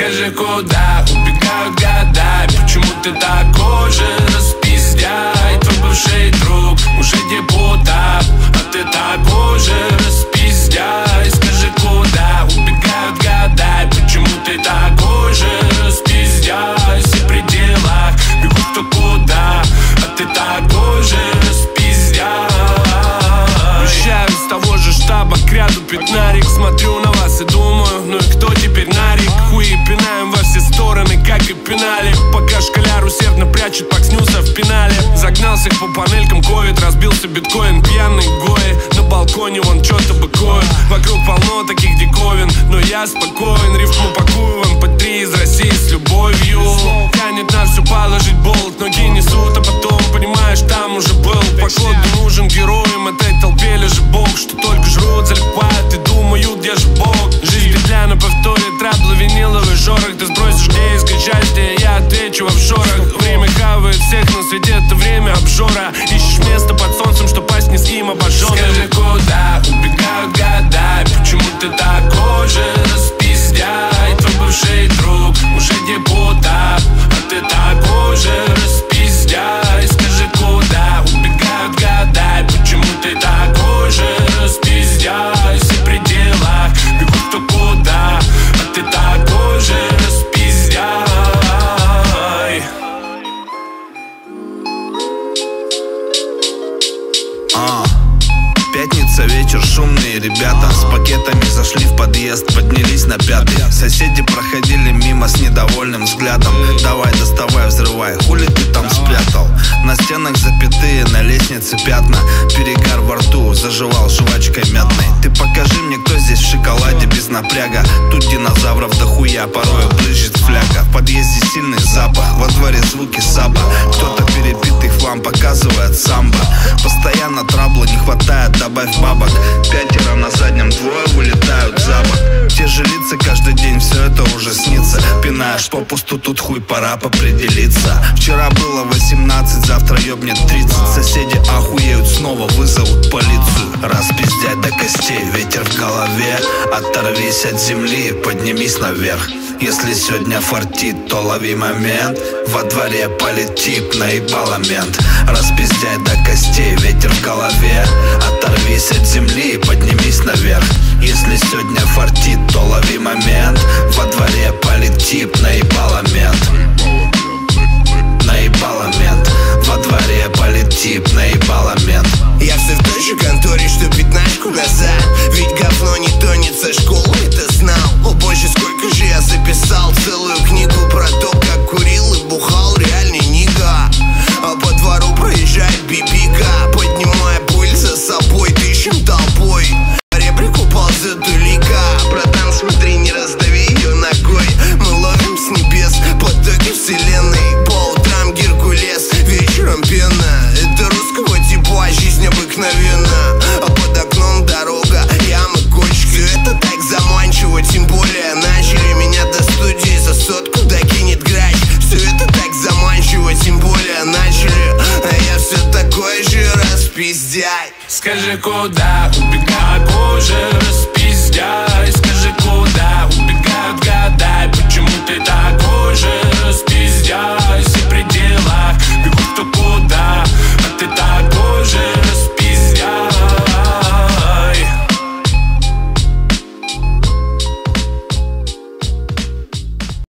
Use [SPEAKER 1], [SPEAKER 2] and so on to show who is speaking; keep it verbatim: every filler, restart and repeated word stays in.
[SPEAKER 1] Скажи, куда убегают года? Почему ты такой же распиздяй? Твой бывший друг уже депутат, а ты такой же распиздяй. Скажи, куда убегают года? Почему ты такой же распиздяй? Все при делах бегут кто куда, а ты такой же распиздяй. Уезжаю из того же штаба к ряду пятнарик. Смотрю на вас и думаю, ну и кто теперь нарик? Хуи пинаем во все стороны, как и пинали. Пока школяр усердно прячет пак снюса в пенале. Загнал всех по панелькам, ковид, разбился биткоин. Пьяный гои, на балконе вон что-то быкует. Вокруг полно таких диковин, но я спокоен. Рифму пакую в эм пэ три из России с любовью. Тянет на все положить болт, ноги несут, а потом понимаешь, там уже был. Поклон нужен героям, этой толпе лежит бог, что только жрут, залипают и думают, где же Бог. Жизнь петля на повторе, траблы, виниловый жорох. Ты сбросишь, где искать счастье, я отвечу в офшорах. Время хавает всех на свете, это время обжора. Ищешь место под солнцем, что пасть не с ним обожжённым. Скажи, куда убегают года? Почему ты такой же распиздяй? Твой бывший друг уже депутат, а ты такой же распиздяй. Скажи, куда убегают года? Почему ты такой же распиздяй? Все при делах бегут кто куда, а ты такой же распиздяй.
[SPEAKER 2] А, пятница, вечер, шумные ребята с пакетами зашли в подъезд, поднялись на пятый. Соседи проходили мимо с недовольным взглядом. Давай, доставай, взрывай, хули ты там спрятал? На стенах запятые, на лестнице пятна. Перегар во рту, заживал жвачкой мятной. Ты покажи мне, кто здесь в шоколаде без напряга. Тут динозавров дохуя, порой брызжет фляга. В подъезде сильный запах, во дворе звуки саба. Кто-то перебитый хлам показывает самбо. Постоянно трабла не хватает, добавь бабок. Пятеро на заднем, двое вылетают за бок. Те же лица каждый день, все это уже снится. Пинаешь попусту, тут хуй, пора попределиться. Вчера было восемнадцать, завтра ёбнет тридцать. Соседи охуеют, снова вызовут полицию. Распиздять до костей, ветер в голове. Оторвись от земли, поднимись наверх. Если сегодня фартит, то лови момент. Во дворе полетит, наебало мент. Распиздяй до костей, ветер в голове. Оторвись от земли, поднимись наверх. Если сегодня фартит, то лови момент. Во дворе полетит, наебало мент. Наебало мент. Во дворе полетит, наебало мент.
[SPEAKER 3] Я все в той же конторе, что пятнашку назад. Ведь говно не тонет со школы, это знал. О боже, сколько же я записал. Целую книгу про то, как курил и бухал реальный нига. А по двору проезжает бибика, поднимая пыль за собой, тыщем толпой. Реприку ползет улика. Братан, смотри, не раздави ее ногой. Мы ловим с небес потоки вселенной. По утрам Геркулес, вечером пена. Это русского типа, жизнь обыкновенна. А под окном дорога, ямы, кочки. Все это так заманчиво, тем более начали. Меня до студии за сотку докинет грач. Все это так заманчиво, тем более начали. А я все такой же распиздяй.
[SPEAKER 1] Скажи, куда убегают уже распиздяй? Скажи, куда убегают года? Почему ты такой же распиздяй?